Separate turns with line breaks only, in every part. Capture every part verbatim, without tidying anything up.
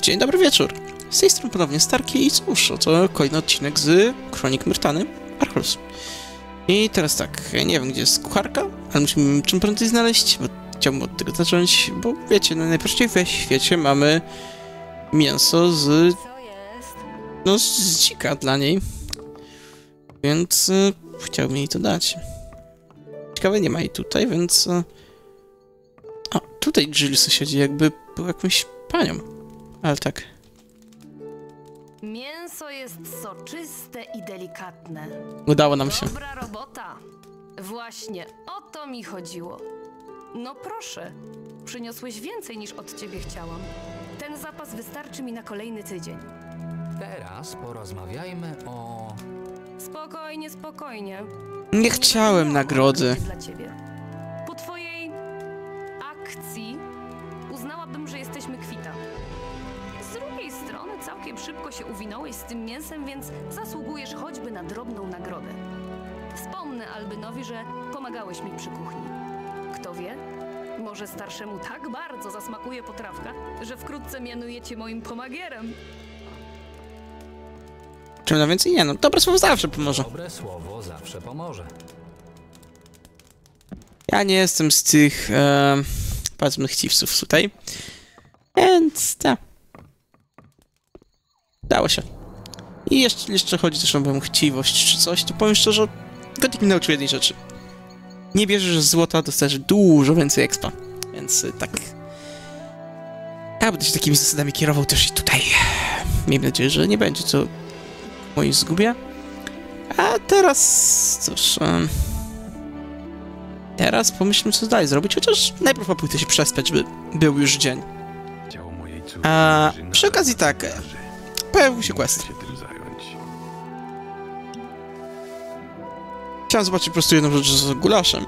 Dzień dobry wieczór. Z tej strony ponownie Starki i cóż, oto kolejny odcinek z Kronik Myrtany Archos. I teraz tak, ja nie wiem gdzie jest kucharka, ale musimy czym prędzej znaleźć, bo chciałbym od tego zacząć, bo wiecie, no najprościej w świecie mamy mięso z... no z dzika dla niej. Więc y, chciałbym jej to dać. Ciekawe, nie ma jej tutaj, więc... Y... O, tutaj Jill siedzi, jakby był jakąś panią. Ale tak.
Mięso jest soczyste i delikatne.
Udało nam się.
Dobra robota. Właśnie o to mi chodziło. No proszę, przyniosłeś więcej niż od ciebie chciałam. Ten zapas wystarczy mi na kolejny tydzień.
Teraz porozmawiajmy o...
Spokojnie, spokojnie.
Nie chciałem nagrody.
Dla ciebie. Po twojej akcji uznałabym, że jesteśmy kwita. Z drugiej strony całkiem szybko się uwinąłeś z tym mięsem, więc zasługujesz choćby na drobną nagrodę. Wspomnę Albynowi, że pomagałeś mi przy kuchni. Kto wie, może starszemu tak bardzo zasmakuje potrawka, że wkrótce mianuje cię moim pomagierem.
Czym na więcej? Nie, no dobre słowo zawsze pomoże.
Dobre słowo zawsze pomoże.
Ja nie jestem z tych, e, powiedzmy, chciwców tutaj. Więc tak. Dało się. I jeszcze, jeszcze chodzi też o moją chciwość czy coś, to powiem szczerze, Gothic mnie nauczył jednej rzeczy. Nie bierzesz złota, dostajesz dużo więcej expa. Więc y, tak. Ja będę się takimi zasadami kierował też i tutaj. Miejmy nadzieję, że nie będzie to mojej zgubie. A teraz... cóż... Um, teraz pomyślmy, co dalej zrobić, chociaż najpierw pójdę się przespać, żeby był już dzień. A przy okazji tak... pojawił się quest. Chciałem zobaczyć po prostu jedną rzecz z gulaszem.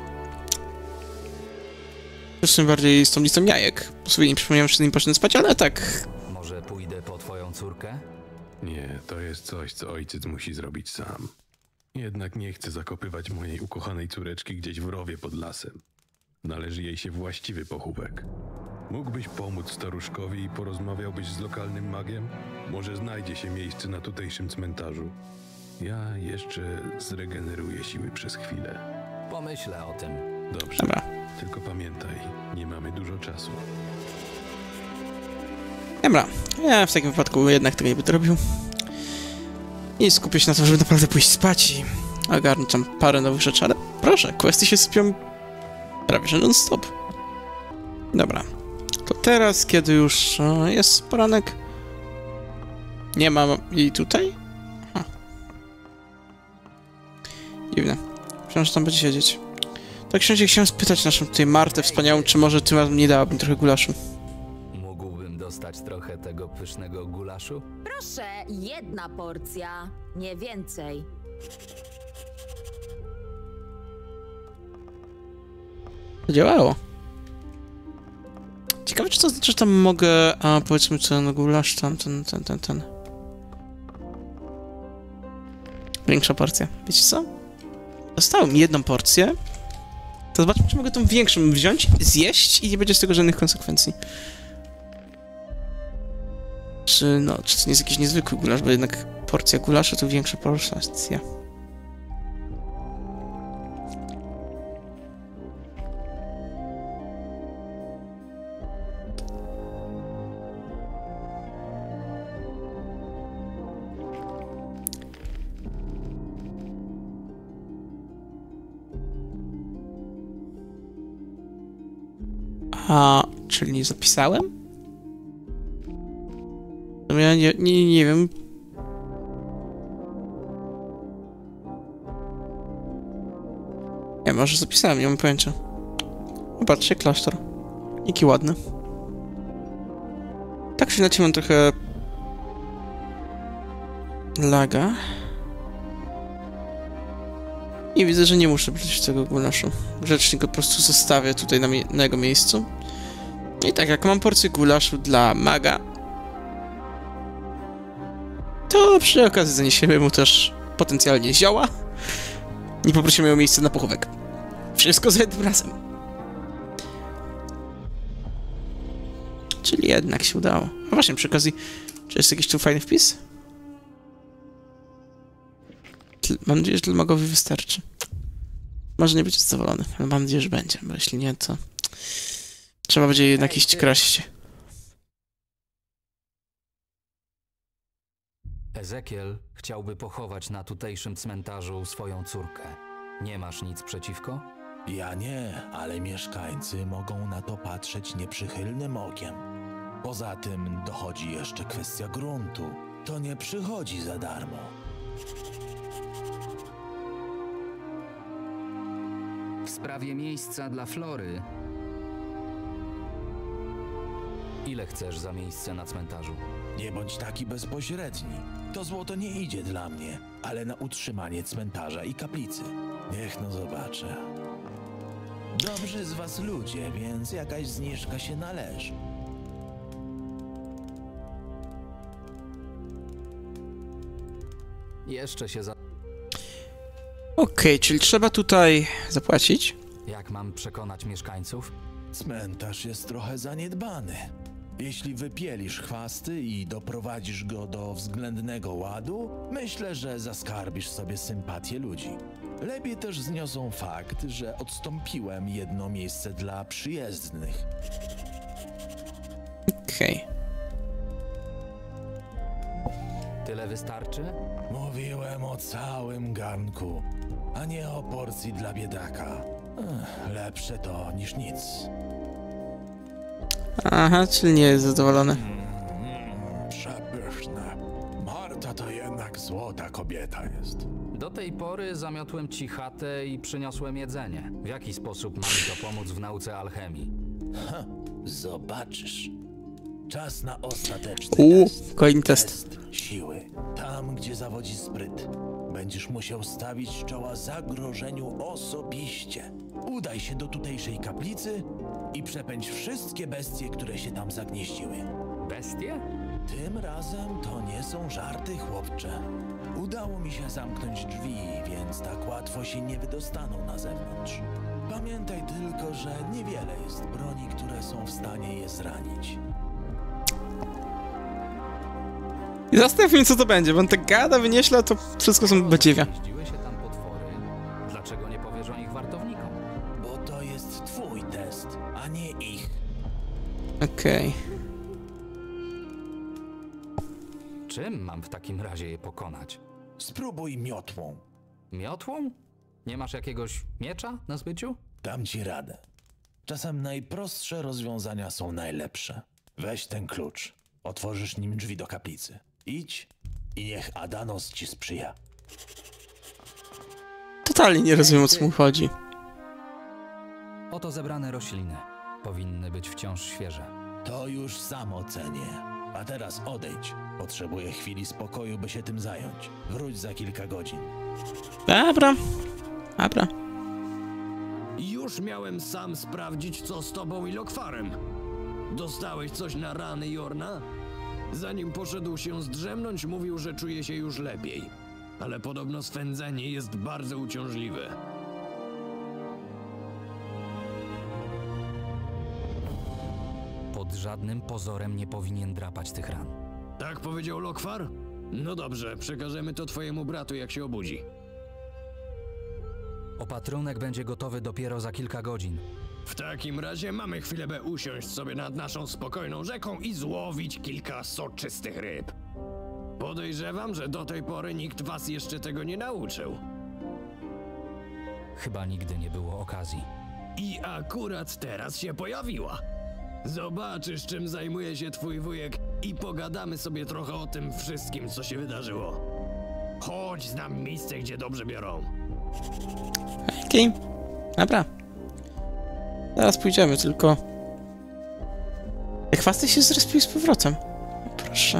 Zresztą bardziej z tą listą jajek. Po sobie nie przypomniałem, że z nim pocznę spać, ale tak...
Może pójdę po twoją córkę?
Nie, to jest coś, co ojciec musi zrobić sam. Jednak nie chcę zakopywać mojej ukochanej córeczki gdzieś w rowie pod lasem. Należy jej się właściwy pochówek. Mógłbyś pomóc staruszkowi i porozmawiałbyś z lokalnym magiem? Może znajdzie się miejsce na tutejszym cmentarzu. Ja jeszcze zregeneruję siły przez chwilę.
Pomyślę o tym.
Dobrze.
Dobra.
Tylko pamiętaj, nie mamy dużo czasu.
Dobra, ja w takim wypadku jednak tego nie będę robił. I skupię się na tym, żeby naprawdę pójść spać i ogarnąć tam parę nowych rzeczy, ale proszę, questy się sypią prawie że non-stop. Dobra, to teraz, kiedy już e, jest poranek, nie ma jej tutaj? Aha. Dziwne. Myślałem, że tam będzie siedzieć. Tak szczęście chciałem spytać naszą tutaj Martę wspaniałą, czy może tym razem nie dałaby mi trochę gulaszu.
Mógłbym dostać trochę tego pysznego gulaszu?
Proszę, jedna porcja, nie więcej.
To działało. Ciekawe, czy to znaczy, że tam mogę, a powiedzmy ten gulasz, tam, ten, ten, ten, ten. Większa porcja. Wiecie co? Dostałem jedną porcję. To zobaczmy, czy mogę tą większą wziąć, zjeść i nie będzie z tego żadnych konsekwencji. Czy, no, czy to nie jest jakiś niezwykły gulasz, bo jednak porcja gulasza to większa porcja. A, czyli nie zapisałem? No ja nie, nie, nie wiem. Ja może zapisałem, nie mam pojęcia. Zobaczcie, klasztor. Jaki ładny. Tak czy inaczej mam trochę... laga. I widzę, że nie muszę brać tego gulaszu. Rzecznik go po prostu zostawię tutaj na, na jego miejscu. I tak, jak mam porcję gulaszu dla maga, to przy okazji zaniesiemy mu też potencjalnie zioła i poprosimy o miejsce na pochówek. Wszystko za jednym razem. Czyli jednak się udało. No właśnie, przy okazji, czy jest jakiś tu fajny wpis? Tl mam nadzieję, że Tlmagowi wystarczy. Może nie być zadowolony, ale mam nadzieję, że będzie, bo jeśli nie, to trzeba będzie jednak
Hej,
iść
ty.
kraść.
Ezekiel chciałby pochować na tutejszym cmentarzu swoją córkę. Nie masz nic przeciwko?
Ja nie, ale mieszkańcy mogą na to patrzeć nieprzychylnym okiem. Poza tym dochodzi jeszcze kwestia gruntu. To nie przychodzi za darmo.
W sprawie miejsca dla Flory. Ile chcesz za miejsce na cmentarzu?
Nie bądź taki bezpośredni. To złoto nie idzie dla mnie, ale na utrzymanie cmentarza i kaplicy. Niech no zobaczę. Dobrzy z was ludzie, więc jakaś zniżka się należy.
Jeszcze się za...
Okej, czyli trzeba tutaj zapłacić.
Jak mam przekonać mieszkańców?
Cmentarz jest trochę zaniedbany. Jeśli wypielisz chwasty i doprowadzisz go do względnego ładu, myślę, że zaskarbisz sobie sympatię ludzi. Lepiej też zniosą fakt, że odstąpiłem jedno miejsce dla przyjezdnych.
Okej.
Tyle wystarczy?
Mówiłem o całym garnku, a nie o porcji dla biedaka. Ech, lepsze to niż nic.
Aha, czyli nie jest zadowolony.
Mm, przepyszne. Marta to jednak złota kobieta jest.
Do tej pory zamiotłem ci chatę i przyniosłem jedzenie. W jaki sposób mam mi to pomóc w nauce alchemii?
Ha, zobaczysz. Czas na ostateczny
Uuu,
test.
kolejny test.
Test siły. Tam, gdzie zawodzi spryt. Będziesz musiał stawić czoła zagrożeniu osobiście. Udaj się do tutejszej kaplicy i przepędź wszystkie bestie, które się tam zagnieździły.
Bestie?
Tym razem to nie są żarty, chłopcze. Udało mi się zamknąć drzwi, więc tak łatwo się nie wydostaną na zewnątrz. Pamiętaj tylko, że niewiele jest broni, które są w stanie je zranić.
I zastanów mnie, co to będzie, bo on tak gada, wynieśla, to wszystko są badziewia.
Jeździły się tam potwory. Dlaczego nie powiesz o nich wartownikom?
Bo to jest twój test, a nie ich.
Okej.
Czym mam w takim razie je pokonać?
Spróbuj miotłą.
Miotłą? Nie masz jakiegoś miecza na zbyciu?
Dam ci radę. Czasem najprostsze rozwiązania są najlepsze. Weź ten klucz. Otworzysz nim drzwi do kaplicy. Idź i niech Adanos ci sprzyja.
Totalnie nie rozumiem, o co mu chodzi.
Oto zebrane rośliny. Powinny być wciąż świeże.
To już sam ocenię. A teraz odejdź. Potrzebuję chwili spokoju, by się tym zająć. Wróć za kilka godzin.
Dobra. Dobra.
Już miałem sam sprawdzić, co z tobą i Lokwarem. Dostałeś coś na rany Jorna? Zanim poszedł się zdrzemnąć, mówił, że czuje się już lepiej. Ale podobno swędzenie jest bardzo uciążliwe.
Pod żadnym pozorem nie powinien drapać tych ran.
Tak powiedział Lokwar? No dobrze, przekażemy to twojemu bratu, jak się obudzi.
Opatrunek będzie gotowy dopiero za kilka godzin.
W takim razie mamy chwilę, by usiąść sobie nad naszą spokojną rzeką i złowić kilka soczystych ryb. Podejrzewam, że do tej pory nikt was jeszcze tego nie nauczył.
Chyba nigdy nie było okazji.
I akurat teraz się pojawiła. Zobaczysz, czym zajmuje się twój wujek i pogadamy sobie trochę o tym wszystkim, co się wydarzyło. Chodź, znam miejsce, gdzie dobrze biorą.
Okej. Dobra. Zaraz pójdziemy, tylko... Te chwasty się zrespiły z powrotem. Proszę.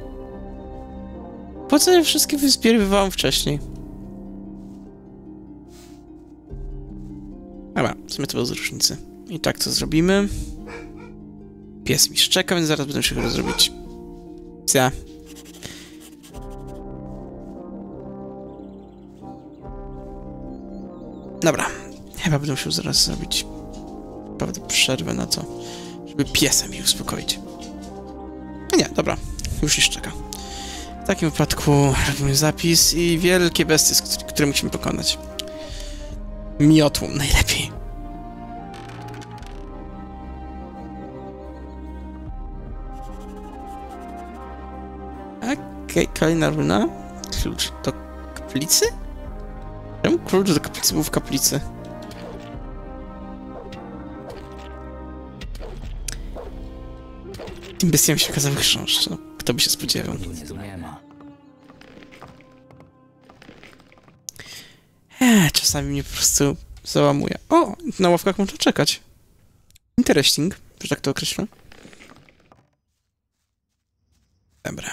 Po co je wszystkie wyzbierywałem wcześniej? Dobra, w sumie to bez różnicy. I tak to zrobimy. Pies mi szczeka, więc zaraz będę się chyba zrobić. Cia. Dobra. Chyba będę musiał zaraz zrobić... Prawda, przerwę na to, żeby piesa mi uspokoić. A nie, dobra. Już nie czeka. W takim wypadku robimy zapis i wielkie bestie, które musimy pokonać. Miotłą najlepiej. Okej, okay, kolejna runa. Klucz do kaplicy? Czemu klucz do kaplicy był w kaplicy? Tym bestiom się okazał chrząszcz. No, kto by się spodziewał?
Nic tu nie ma.
Eee, czasami mnie po prostu załamuje. O, na ławkach można czekać. Interesting, że tak to określę. Dobra.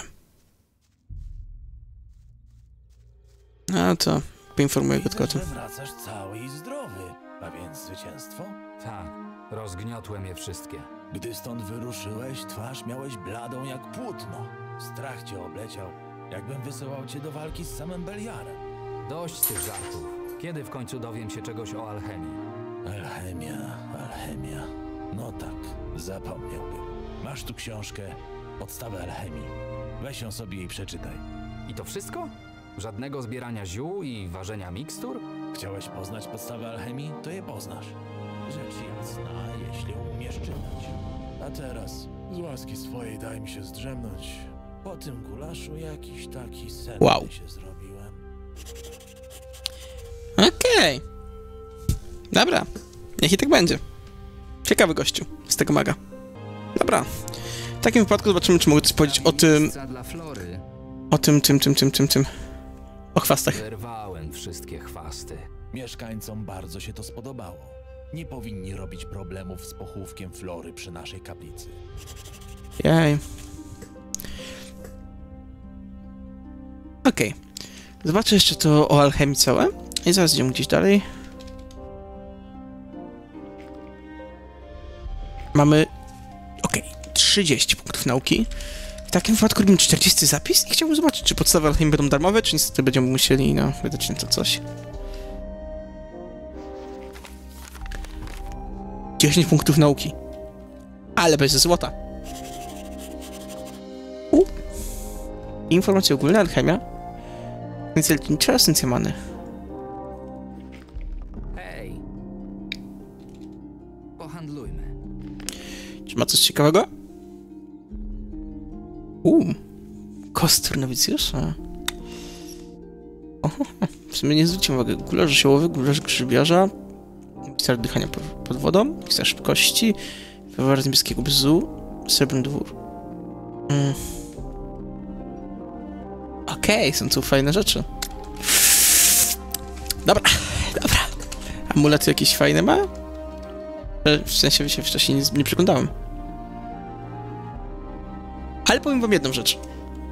No to poinformuję go tylko o tym.
Widzę, że wracasz cały i zdrowy, a więc zwycięstwo?
Tak, rozgniotłem je wszystkie.
Gdy stąd wyruszyłeś, twarz miałeś bladą jak płótno. Strach cię obleciał, jakbym wysyłał cię do walki z samym Beliarem.
Dość tych żartów. Kiedy w końcu dowiem się czegoś o alchemii?
Alchemia, alchemia. No tak, zapomniałbym. Masz tu książkę, podstawę alchemii. Weź ją sobie i przeczytaj.
I to wszystko? Żadnego zbierania ziół i ważenia mikstur?
Chciałeś poznać podstawę alchemii? To je poznasz. Rzecz jasna, jeśli umiesz czytać. A teraz, z łaski swojej daj mi się zdrzemnąć. Po tym gulaszu jakiś taki sen
Wow.
się zrobiłem.
Okej. Okay. Dobra. Niech i tak będzie. Ciekawy gościu z tego maga. Dobra. W takim wypadku zobaczymy, czy mogę coś powiedzieć o tym...
Miejsca dla Flory.
O tym, tym, tym, tym, tym, tym... O chwastach.
Wyrwałem wszystkie chwasty.
Mieszkańcom bardzo się to spodobało. Nie powinni robić problemów z pochówkiem Flory przy naszej kaplicy.
Jej. Okej. Okay. Zobaczę jeszcze to o alchemii całe. I zaraz idziemy gdzieś dalej. Mamy... Okej. Okay. trzydzieści punktów nauki. W takim wypadku robimy czterdziesty zapis i chciałbym zobaczyć, czy podstawy alchemii będą darmowe, czy niestety będziemy musieli, no, wydać na to coś. dziesięć punktów nauki. Ale bez złota. U. Informacje ogólne, alchemia. Esencja lecznicza, esencja many.
Hej. Pohandlujmy.
Czy ma coś ciekawego? Uuu. Kostur nowicjusza. Oho, w sumie nie zwróciłem uwagi. Gulasz ziołowy, gulasz grzybiarza. Pisar dychania pod, pod wodą. Pisar szybkości. Wywar z niebieskiego bzu. Srebrny dwór. Mm. Okej, okay, są tu fajne rzeczy. Dobra, dobra. Amulety jakieś fajne ma? W sensie się wcześniej nie, nie przyglądałem. Ale powiem wam jedną rzecz.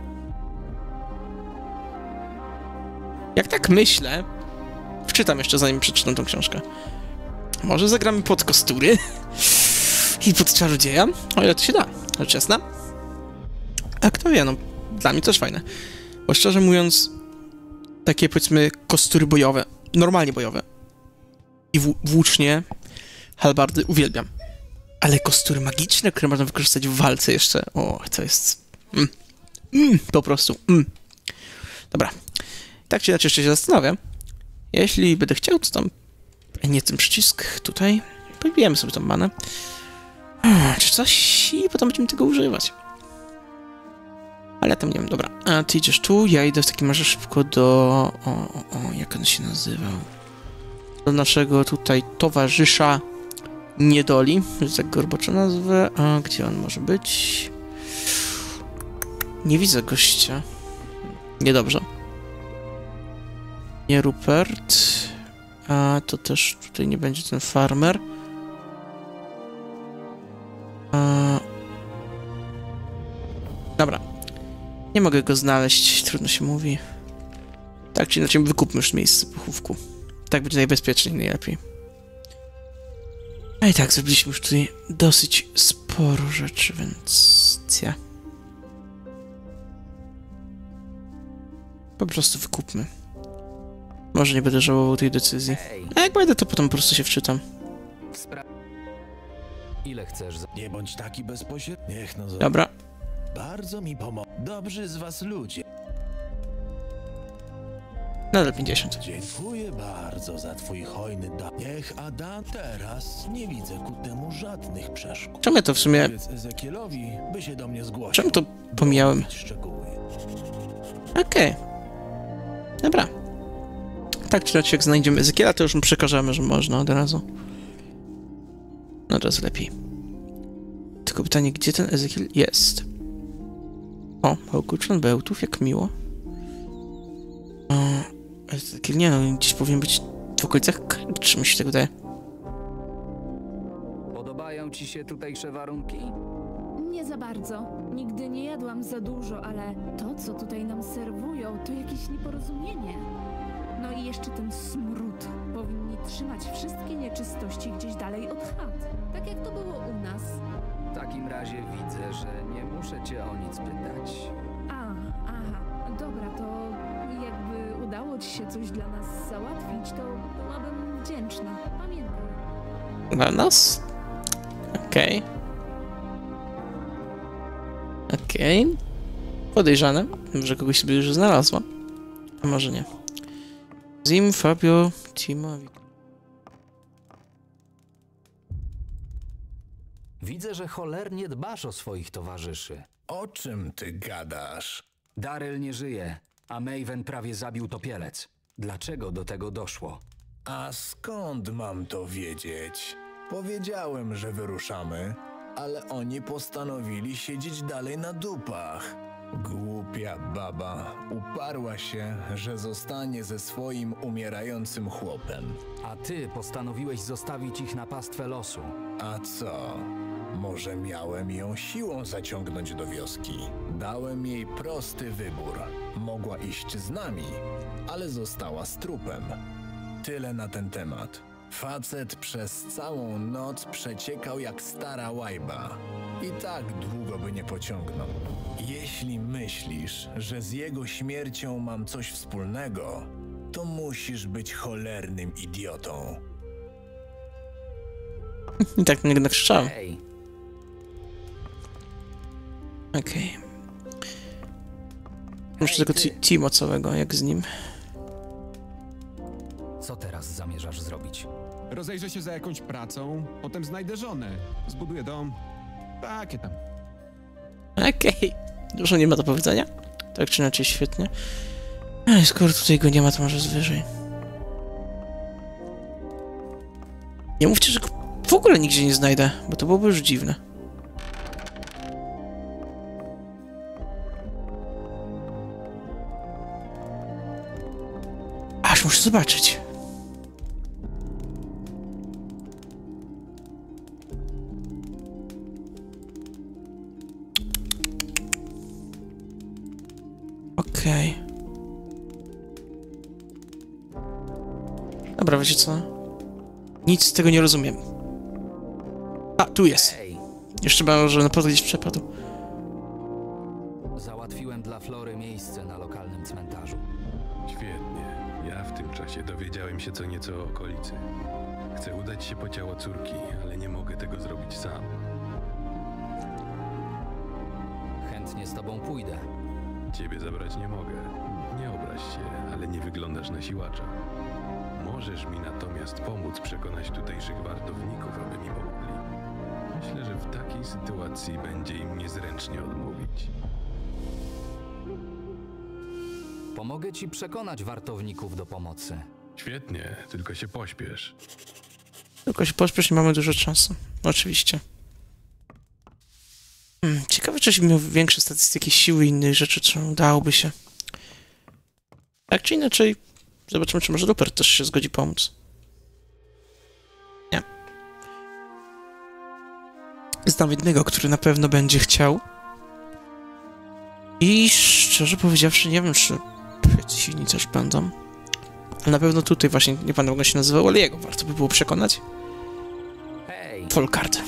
Jak tak myślę, wczytam jeszcze zanim przeczytam tą książkę. Może zagramy pod kostury i pod czarodzieja, o ile to się da, rzecz jasna. A kto wie, no dla mnie też fajne. Bo szczerze mówiąc, takie powiedzmy kostury bojowe, normalnie bojowe i w włócznie, halbardy uwielbiam. Ale kostury magiczne, które można wykorzystać w walce jeszcze, o, to jest... Mm, mm, po prostu, mm. Dobra. Tak czy inaczej jeszcze się zastanawiam. Jeśli będę chciał, to tam... Nie ten przycisk tutaj. Pobijemy sobie tą manę. Czy coś i potem będziemy tego używać. Ale tam nie wiem, dobra. A ty idziesz tu, ja idę w takim razie szybko do... O, o, o, jak on się nazywał? Do naszego tutaj towarzysza Niedoli, że tak go robocze nazwę. A gdzie on może być? Nie widzę gościa. Niedobrze. Nie Rupert. A to też tutaj nie będzie ten farmer. A... Dobra. Nie mogę go znaleźć, trudno się mówi. Tak czy inaczej wykupmy już miejsce pochówku. Tak będzie najbezpieczniej, najlepiej. A i tak, zrobiliśmy już tutaj dosyć sporo rzeczy, więc... Ja. Po prostu wykupmy. Może nie będę żałował tej decyzji. A jak będę, to potem po prostu się wczytam.
Ile chcesz za...
Nie bądź taki bezpośredni. Niech no...
Dobra.
Bardzo mi pomogł. Dobrzy z was ludzie.
Nadal pięćdziesiąt.
Dziękuję bardzo za twój hojny dar. Niech Adam teraz nie widzę ku temu żadnych przeszkód.
Czemu ja to w sumie...
Powiedz Ezekielowi, by się do mnie zgłosił.
Czemu to pomijałem?
Szczegóły.
Okej. Okay. Dobra. Tak czy inaczej, jak znajdziemy Ezekiela, to już mu przekażemy, że można od razu. No od razu lepiej. Tylko pytanie, gdzie ten Ezekiel jest? O, Małkuczan Bełtów, jak miło. O, Ezekiel, nie no, gdzieś powinien być w okolicach Kręg, czy mi się tak wydaje.
Podobają ci się tutejsze warunki?
Nie za bardzo. Nigdy nie jadłam za dużo, ale to, co tutaj nam serwują, to jakieś nieporozumienie. No i jeszcze ten smród. Powinni trzymać wszystkie nieczystości gdzieś dalej od chat. Tak jak to było u nas.
W takim razie widzę, że nie muszę cię o nic pytać.
A, aha. Dobra, to jakby udało ci się coś dla nas załatwić, to byłabym wdzięczna. Pamiętaj.
Dla nas? Okej. Okay. Okej. Okay. Podejrzane. Może kogoś sobie już znalazła. A może nie. Zim, Fabio, Timo.
Widzę, że cholernie dbasz o swoich towarzyszy.
O czym ty gadasz?
Daryl nie żyje, a Maven prawie zabił topielec. Dlaczego do tego doszło?
A skąd mam to wiedzieć? Powiedziałem, że wyruszamy, ale oni postanowili siedzieć dalej na dupach. Głupia baba uparła się, że zostanie ze swoim umierającym chłopem.
A ty postanowiłeś zostawić ich na pastwę losu.
A co? Może miałem ją siłą zaciągnąć do wioski. Dałem jej prosty wybór. Mogła iść z nami, ale została z trupem. Tyle na ten temat. Facet przez całą noc przeciekał jak stara łajba. I tak długo by nie pociągnął. Jeśli myślisz, że z jego śmiercią mam coś wspólnego, to musisz być cholernym idiotą.
I tak mnie nakrzyczałem.
Hej,
Okej. Okay. Muszę tego
ty.
Timo całego, jak z nim.
co teraz zamierzasz zrobić?
Rozejrzę się za jakąś pracą, potem znajdę żonę, zbuduję dom. Takie tam.
Okej. Okay. Dużo nie ma do powiedzenia. Tak czy inaczej świetnie. Ej, skoro tutaj go nie ma, to może jest wyżej. Nie mówcie, że go w ogóle nigdzie nie znajdę, bo to byłoby już dziwne. Aż muszę zobaczyć. Okej. Okay. Dobra, wiecie co? Nic z tego nie rozumiem. A, tu jest.
Hej,
Jeszcze może na pewno gdzieś przepadł.
załatwiłem dla Flory miejsce na lokalnym cmentarzu.
Świetnie. Ja w tym czasie dowiedziałem się co nieco o okolicy. Chcę udać się po ciało córki, ale nie mogę tego zrobić sam.
Chętnie z tobą pójdę.
Ciebie zabrać nie mogę. Nie obraź się, ale nie wyglądasz na siłacza. Możesz mi natomiast pomóc przekonać tutejszych wartowników, aby mi pomogli. Myślę, że w takiej sytuacji będzie im niezręcznie odmówić.
Pomogę ci przekonać wartowników do pomocy.
Świetnie, tylko się pośpiesz.
Tylko się pośpiesz, nie mamy dużo czasu. Oczywiście. Hmm, ciekawe, czy miał większe statystyki siły i innych rzeczy, czy udałoby się. Tak czy inaczej, zobaczymy, czy może Rupert też się zgodzi pomóc. Nie. Znam jednego, który na pewno będzie chciał. I szczerze powiedziawszy, nie wiem, czy przeciwni też będą. Ale na pewno tutaj właśnie, nie pamiętam, jak on się nazywał, ale jego warto by było przekonać.
Hej,
Volkart.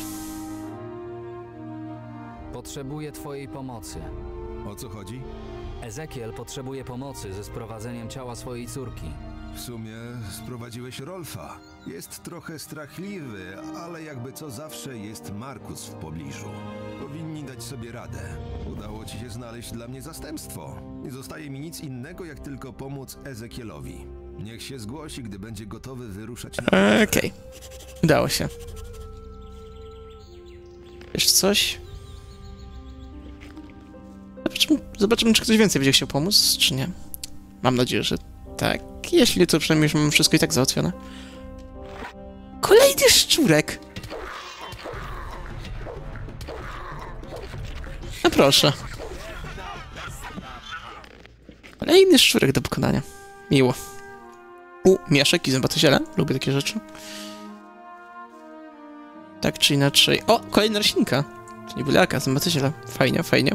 potrzebuję twojej pomocy.
O co chodzi?
Ezekiel potrzebuje pomocy ze sprowadzeniem ciała swojej córki.
W sumie sprowadziłeś Rolfa. Jest trochę strachliwy, ale jakby co zawsze jest Markus w pobliżu. Powinni dać sobie radę. Udało ci się znaleźć dla mnie zastępstwo. Nie zostaje mi nic innego, jak tylko pomóc Ezekielowi. Niech się zgłosi, gdy będzie gotowy wyruszać na...
Okej. Okay. Udało się. Jeszcze coś? Zobaczymy, zobaczymy, czy ktoś więcej będzie chciał pomóc, czy nie. Mam nadzieję, że tak. Jeśli nie, to przynajmniej już mam wszystko i tak załatwione. Kolejny szczurek! No proszę. Kolejny szczurek do pokonania. Miło. U, mieszek i zębatosiele. Lubię takie rzeczy. Tak czy inaczej. O, kolejna roślinka. Czyli bylaka, zębatosiela. Fajnie, fajnie.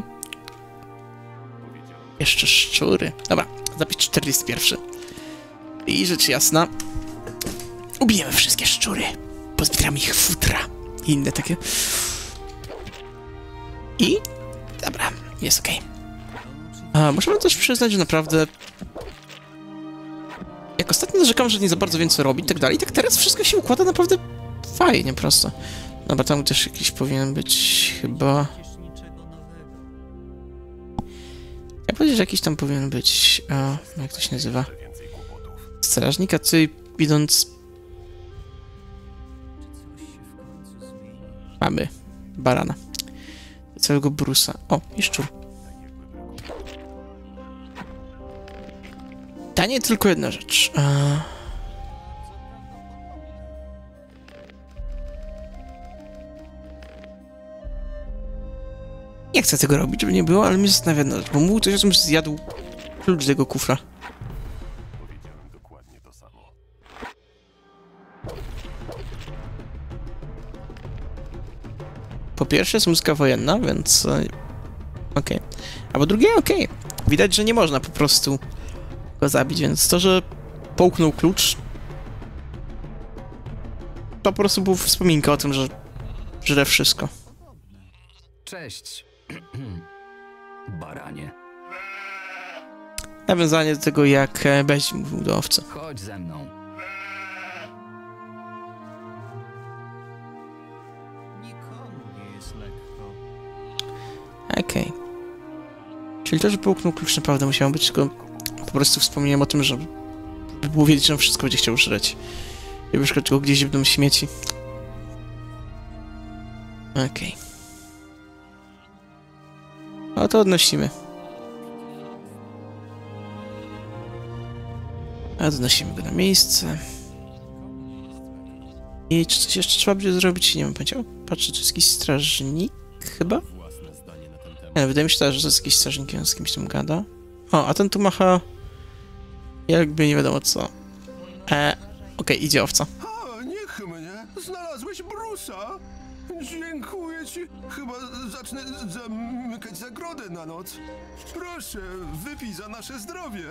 Jeszcze szczury. Dobra, zapis czterdziesty pierwszy. I rzecz jasna. Ubijemy wszystkie szczury. Pozbieramy ich futra. I inne takie. I... Dobra, jest okej. Okay. Musimy też przyznać, że naprawdę... Jak ostatnio narzekam, że nie za bardzo wiem co robić i tak dalej, tak teraz wszystko się układa naprawdę fajnie, prosto. Dobra, tam też jakiś powinien być chyba... Ja powiedzieć, że jakiś tam powinien być... O, jak to się nazywa? Strażnika, tutaj idąc... Mamy barana. Całego Brusa. O, i szczur. Tanie tylko jedna rzecz. A... Nie chcę tego robić, żeby nie było, ale mnie zastanawia jedna rzecz, bo mu ktoś razem zjadł klucz do tego kufra. Po pierwsze jest muzyka wojenna, więc... Okej. Okay. A po drugie, okej. Okay. Widać, że nie można po prostu go zabić, więc to, że połknął klucz... To po prostu był wspominka o tym, że żre wszystko.
Cześć. Baranie.
Nawiązanie do tego, jak Beź mówił do owcy.
Chodź ze mną.
Okej. Okay. Czyli to, że połknął klucz naprawdę musiało być, tylko po prostu wspomniałem o tym, że by było wiedzieć, że on wszystko będzie chciał żreć. I wyszukać go gdzieś w domu śmieci. Okej. Okay. No to odnosimy. Odnosimy go na miejsce. I czy coś jeszcze trzeba będzie zrobić? Nie mam pojęcia. Patrzę, czy jest jakiś strażnik chyba? Nie, wydaje mi się, że to jest jakiś strażnik, on z kimś tam gada. O, a ten tu macha... Jakby nie wiadomo co. E, Okej, okay, idzie owca.
O, niech mnie! Znalazłeś Brusa! Dziękuję ci. Chyba zacznę zamykać zagrodę na noc. Proszę, wypij za nasze zdrowie.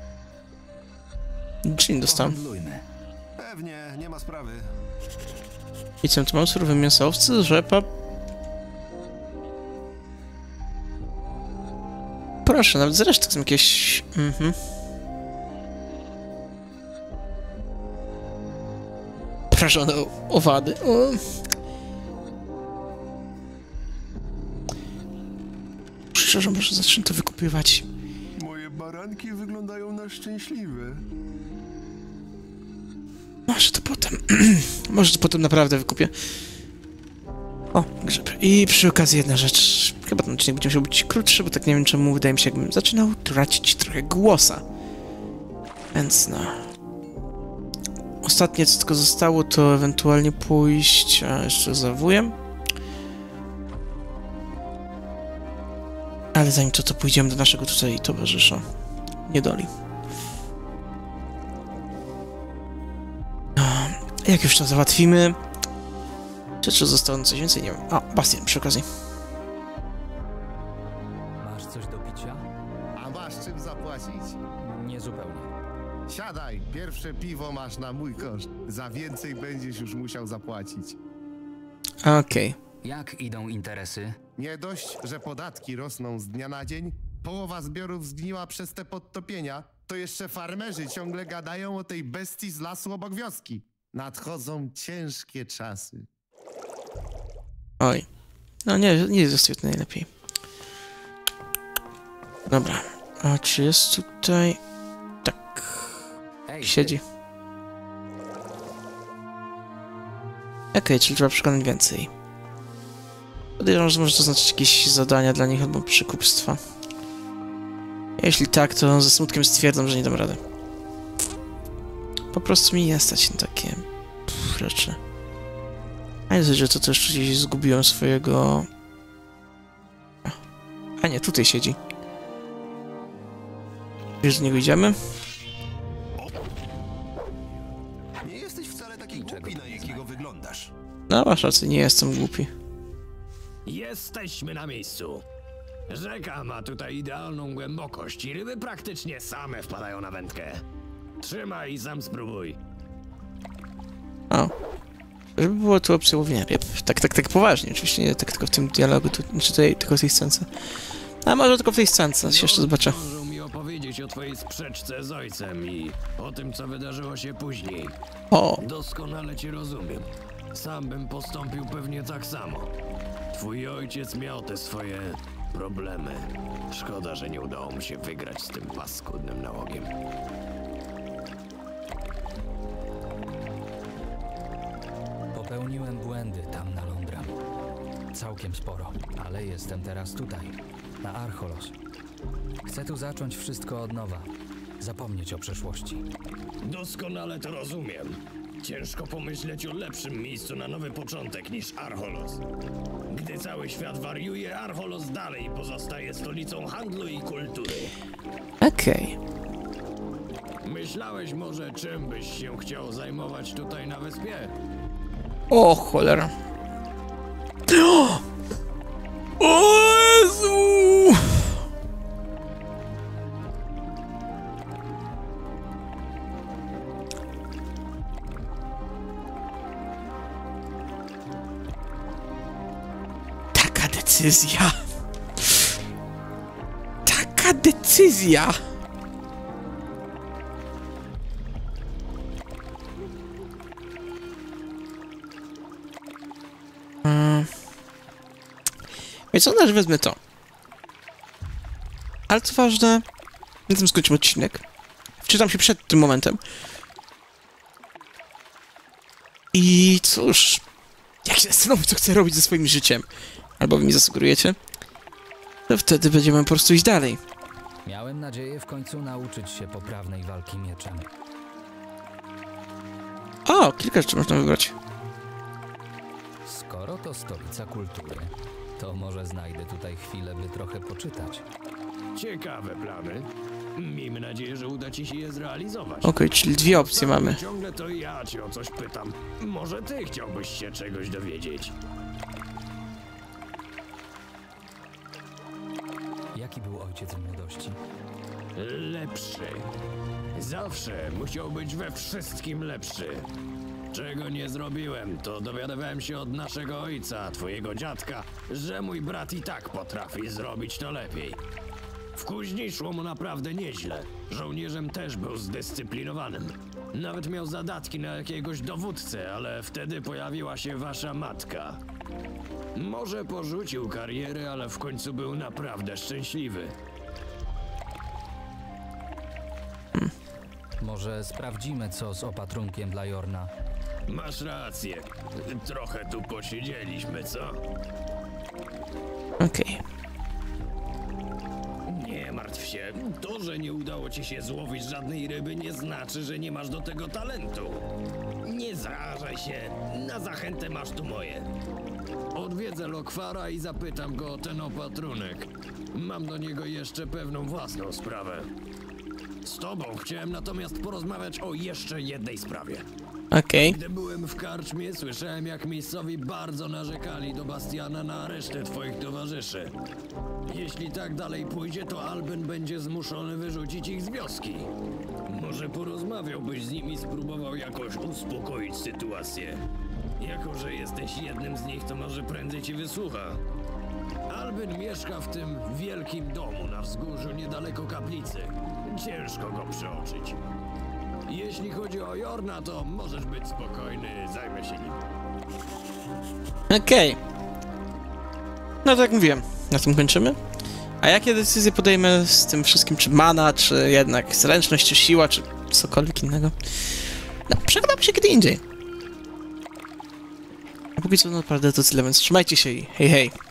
Gin dostałem.
Pewnie, nie ma sprawy.
I co, tu mam surowe mięso owcy, rzepa. Proszę, nawet zresztą są jakieś... Mhm. Prażone owady. O. Szczerze, może zacznę to wykupywać.
Moje baranki wyglądają na szczęśliwe.
Może to potem... Może to potem naprawdę wykupię. O, grzyb. I przy okazji jedna rzecz. Chyba ten odcinek będzie musiał być krótszy, bo tak nie wiem czemu wydaje mi się, jakbym zaczynał tracić trochę głosa. Więc no... Ostatnie co tylko zostało, to ewentualnie pójść... A jeszcze za wujem. Ale zanim to, to pójdziemy do naszego tutaj towarzysza. Niedoli. Jak już to załatwimy... Czy, czy zostało coś więcej? Nie wiem. A, Bastian przy okazji.
Masz coś do picia?
A masz czym zapłacić?
Nie zupełnie.
Siadaj, pierwsze piwo masz na mój koszt. Za więcej będziesz już musiał zapłacić.
Okej. Okay.
Jak idą interesy?
Nie dość, że podatki rosną z dnia na dzień, połowa zbiorów zgniła przez te podtopienia, to jeszcze farmerzy ciągle gadają o tej bestii z lasu obok wioski. Nadchodzą ciężkie czasy.
Oj. No nie, nie jest to najlepiej. Dobra. A czy jest tutaj... Tak. Siedzi. Okej, okay, czyli trzeba przekonać więcej. Podejrzewam, że może to znaczyć jakieś zadania dla nich albo przekupstwa. Jeśli tak, to ze smutkiem stwierdzam, że nie dam rady. Po prostu mi nie stać na takie pff, rzeczy. A nie że to też gdzieś zgubiłem swojego... A nie, tutaj siedzi. Wiesz, do niego idziemy?
Nie jesteś wcale taki głupi, na jakiego wyglądasz.
No, masz rację, nie jestem głupi.
Jesteśmy na miejscu. Rzeka ma tutaj idealną głębokość i ryby praktycznie same wpadają na wędkę. Trzymaj i sam spróbuj.
O. Żeby było tu opcja łowienia ryb. Tak, tak, tak poważnie. Oczywiście nie tak tylko w tym dialogu, tu, czy tutaj, tylko w tej scence. A może tylko w tej scence, się jeszcze zobaczę.
Zdążył mi opowiedzieć o twojej sprzeczce z ojcem i o tym, co wydarzyło się później.
O.
Doskonale cię rozumiem. Sam bym postąpił pewnie tak samo. Twój ojciec miał te swoje problemy. Szkoda, że nie udało mu się wygrać z tym paskudnym nałogiem.
Popełniłem błędy tam na Londra. Całkiem sporo, ale jestem teraz tutaj, na Archolos. Chcę tu zacząć wszystko od nowa. Zapomnieć o przeszłości.
Doskonale to rozumiem. Ciężko pomyśleć o lepszym miejscu na nowy początek niż Archolos. Gdy cały świat wariuje, Archolos dalej pozostaje stolicą handlu i kultury.
Okej.
Okay. Myślałeś może, czym byś się chciał zajmować tutaj na wyspie?
O cholera. O! O Jezu! Taka decyzja. Taka decyzja. Więc co, że wezmę to. Ale co ważne, na tym skończymy odcinek. Wczytam się przed tym momentem. I cóż, jak się zastanowię, co chcę robić ze swoim życiem, albo wy mi zasugerujecie, to wtedy będziemy po prostu iść dalej.
Miałem nadzieję w końcu nauczyć się poprawnej walki mieczem.
O, kilka rzeczy można wybrać.
Skoro to stolica kultury, to może znajdę tutaj chwilę, by trochę poczytać.
Ciekawe plany. Miejmy nadzieję, że uda ci się je zrealizować.
Okej, okay, czyli dwie opcje mamy.
Ciągle to ja cię o coś pytam. Może ty chciałbyś się czegoś dowiedzieć?
Jaki był ojciec w młodości?
Lepszy. Zawsze musiał być we wszystkim lepszy. Czego nie zrobiłem, to dowiadywałem się od naszego ojca, twojego dziadka, że mój brat i tak potrafi zrobić to lepiej. W kuźni szło mu naprawdę nieźle. Żołnierzem też był zdyscyplinowanym. Nawet miał zadatki na jakiegoś dowódcę, ale wtedy pojawiła się wasza matka. Może porzucił karierę, ale w końcu był naprawdę szczęśliwy.
Hmm. Może sprawdzimy, co z opatrunkiem dla Jorna.
Masz rację. Trochę tu posiedzieliśmy, co?
Okej. Okay.
Nie martw się. To, że nie udało ci się złowić żadnej ryby, nie znaczy, że nie masz do tego talentu. Nie zrażaj się. Na zachętę masz tu moje. Odwiedzę Lokwara i zapytam go o ten opatrunek. Mam do niego jeszcze pewną własną sprawę. Z tobą chciałem natomiast porozmawiać o jeszcze jednej sprawie.
Okej.
Okay. Gdy byłem w karczmie, słyszałem, jak miejscowi bardzo narzekali do Bastiana na resztę twoich towarzyszy. Jeśli tak dalej pójdzie, to Albin będzie zmuszony wyrzucić ich z wioski. Może porozmawiałbyś z nimi i spróbował jakoś uspokoić sytuację. Jako że jesteś jednym z nich, to może prędzej ci wysłucha. Albin mieszka w tym wielkim domu na wzgórzu niedaleko kaplicy. Ciężko go przeoczyć. Jeśli chodzi o Jorna, to możesz być spokojny, zajmę się nim.
Okej. Okay. No tak jak mówiłem, na tym kończymy. A jakie decyzje podejmę z tym wszystkim, czy mana, czy jednak zręczność, czy siła, czy cokolwiek innego? No, przekonam się kiedy indziej. A póki co, no naprawdę to tyle, więc trzymajcie się i hej hej.